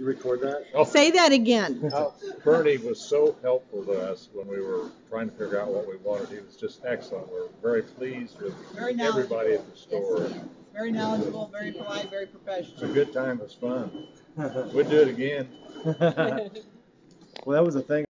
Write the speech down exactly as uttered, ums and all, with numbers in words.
You record that? Oh, Say that again. uh, Bernie was so helpful to us when we were trying to figure out what we wanted. He was just excellent. We're very pleased with Very everybody at the Yes, store. he is. Very knowledgeable, very polite, very It's a professional. good time. It was fun. We'd do it again. Well, that was the thing.